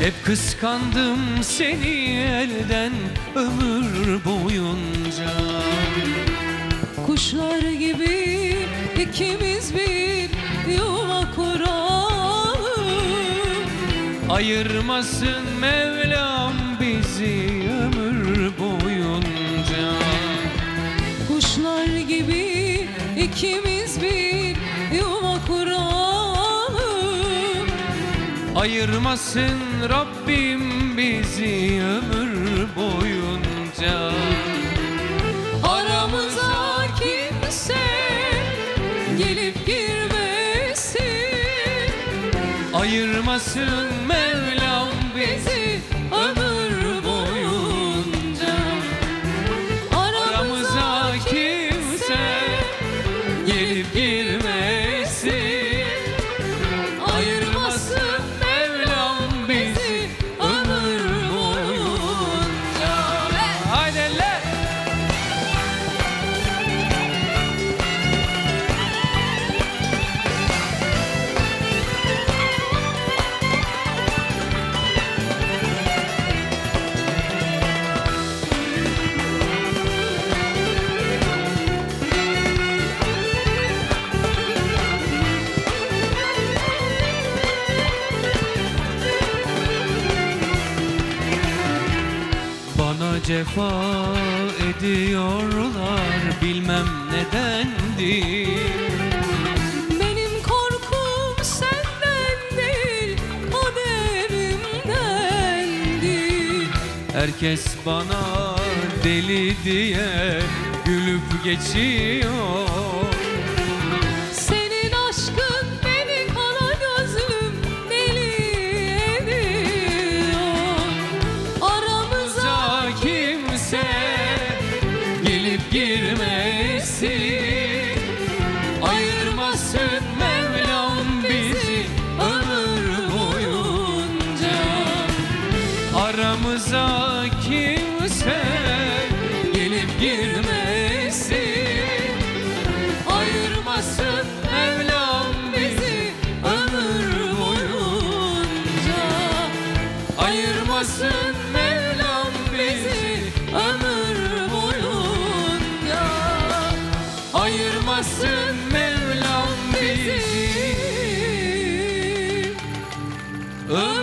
Hep kıskandım seni elden ömür boyunca. Kuşlar gibi ikimiz bir yuva kuralım. Ayırmasın Mevlam bizi ömür boyunca. Kuşlar gibi ikimiz bir yuva kuralım. Ayırmasın Rabbim bizi ömür boyunca. Aramıza kimse gelip girmesin. Ayırmasın Mevlam bizi ömür boyunca. Aramıza Kimse gelip girmesin. Ayırmasın Mevlam bizi ömür boyunca. Haydi eller. Bana cefa ediyorlar, bilmem nedendir. benim korkum senden değil, kaderimdendir. Herkes bana deli diye gülüp geçiyor. Senin aşkın beni kara gözlüm deli ediyor. Aramıza Kimse gelip girmesin. Ayırmasın Mevlam bizi ömür boyunca. Aramıza kimse gelip girmesin. Ayırmasın Mevlam bizi ömür boyunca. Ayırmasın Mevlam bizi ömür boyunca. Ayırmasın Mevlam bizi ömür